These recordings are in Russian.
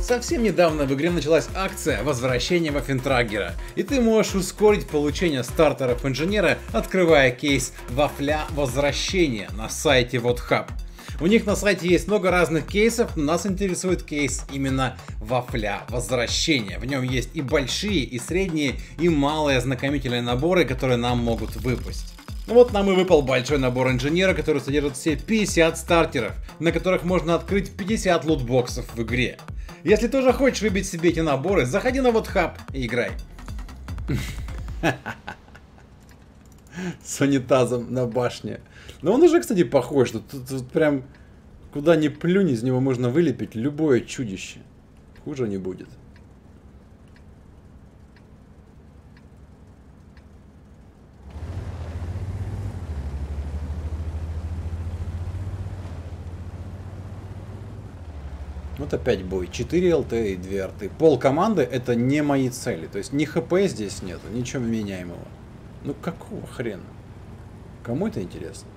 Совсем недавно в игре началась акция возвращения Ваффентраггера, и ты можешь ускорить получение стартеров инженера, открывая кейс Вафля Возвращения на сайте WotHub. У них на сайте есть много разных кейсов, но нас интересует кейс именно Вафля Возвращения. В нем есть и большие, и средние, и малые ознакомительные наборы, которые нам могут выпасть. Вот нам и выпал большой набор инженера, который содержит все 50 стартеров, на которых можно открыть 50 лутбоксов в игре. Если тоже хочешь выбить себе эти наборы, заходи на WotHub и играй. С унитазом на башне. Но он уже, кстати, похож. Тут прям куда ни плюнь, из него можно вылепить любое чудище. Хуже не будет. Вот опять бой. 4 ЛТ и 2 арты. Пол команды это не мои цели. То есть ни ХП здесь нету, ничего меняемого. Ну какого хрена? Кому это интересно?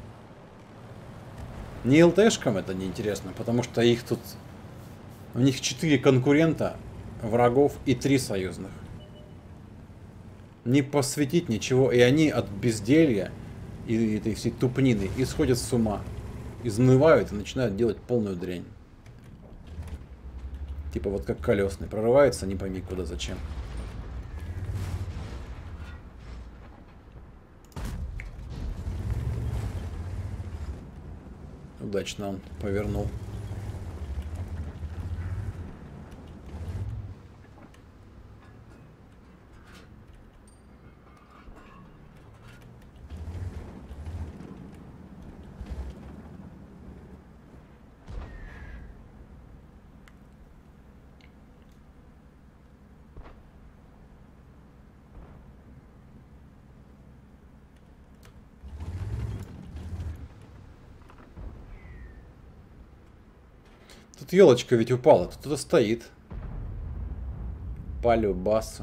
Не ЛТшкам это не интересно, потому что их тут... У них 4 конкурента, врагов и 3 союзных. Не посвятить ничего, и они от безделья и этой всей тупнины исходят с ума. Изнывают и начинают делать полную дрянь. Типа вот как колесный. Прорывается, не пойми куда, зачем. Удачно он повернул. Тут елочка ведь упала, тут кто-то стоит. Палю-басу.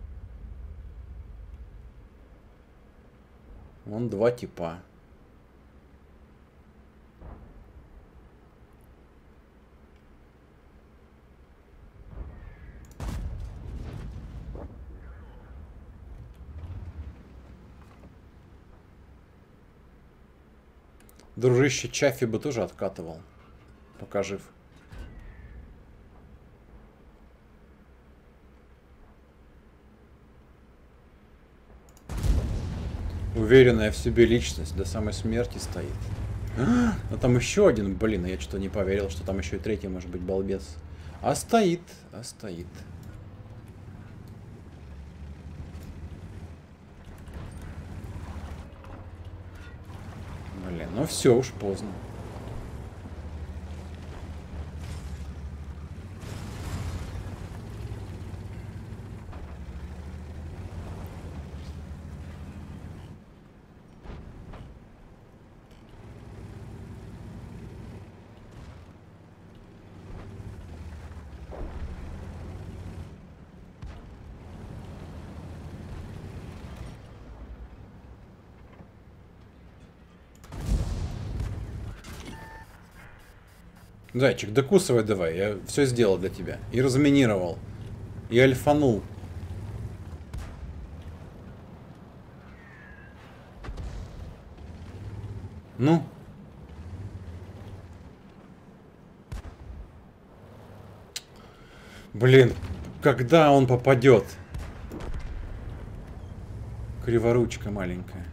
Вон 2 типа. Дружище Чаффи бы тоже откатывал, пока жив. Уверенная в себе личность до самой смерти стоит. Но там еще один, блин, я что-то не поверил, что там еще и третий может быть балбес. А стоит, а стоит. Блин, ну все уж поздно. Зайчик, докусывай давай, я все сделал для тебя. И разминировал. И альфанул. Ну? Блин, когда он попадет? Криворучка маленькая.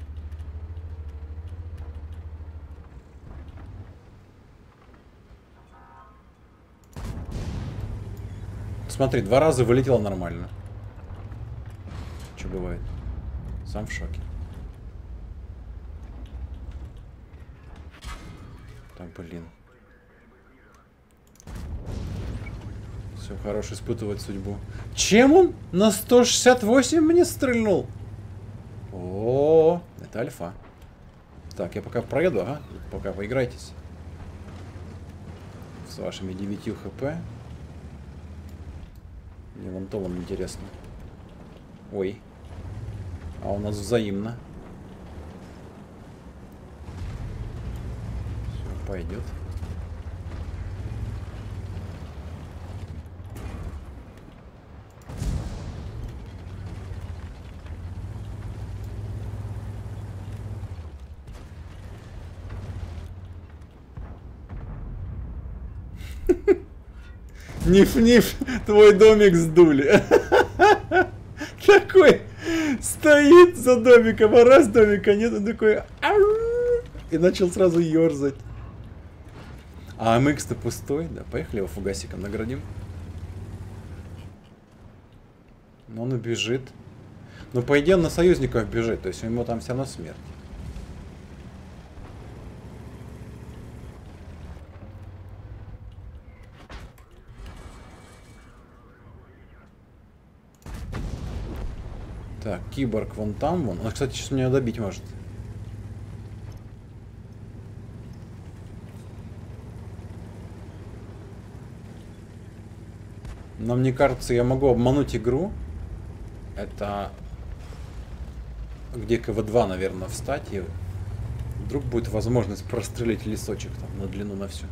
Смотри, 2 раза вылетело нормально. Что бывает? Сам в шоке. Так, блин. Все, хорош испытывать судьбу. Чем он на 168 мне стрельнул? О, это альфа. Так, я пока проеду, ага. Пока поиграйтесь. С вашими 9 хп. Мне вон то вам интересно. Ой. А у нас взаимно. Все, пойдет. Ниф-ниф, твой домик сдули. Такой стоит за домиком, а раз домика нет, он такой... И начал сразу ерзать. А АМХ-то пустой, да, поехали его фугасиком наградим. Но он убежит. Но по идее он на союзников бежит, то есть ему там все равно смерть. Так, киборг вон там, вон. Он, кстати, сейчас меня добить может. Но мне кажется, я могу обмануть игру. Это... Где КВ-2, наверное, встать. И вдруг будет возможность прострелить лесочек там на длину на всю.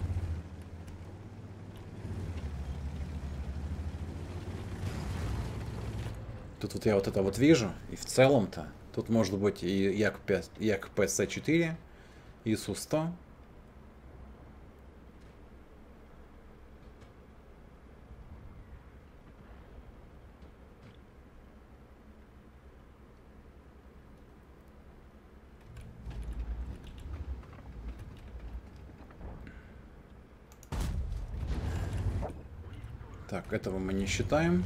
Тут вот я вот это вот вижу. И в целом-то тут может быть и Як ПС-4, и Су-100. Так, этого мы не считаем.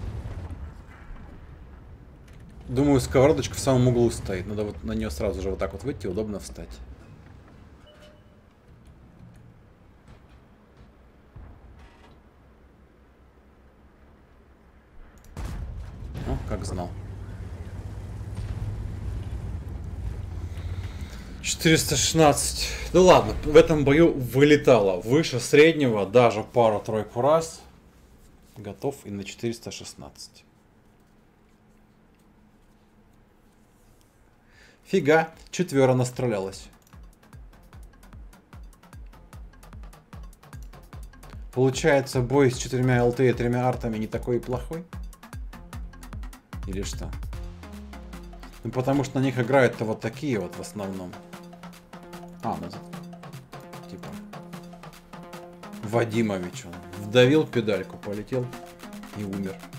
Думаю, сковородочка в самом углу стоит. Надо вот на нее сразу же вот так вот выйти, удобно встать. О, как знал. 416. Ну ладно, в этом бою вылетало выше среднего, даже пару-тройку раз. Готов и на 416. Фига, 4 настрелялась. Получается, бой с 4 ЛТ и 3 артами не такой и плохой? Или что? Ну потому что на них играют-то вот такие вот в основном. А, ну типа Вадимович, он вдавил педальку, полетел и умер.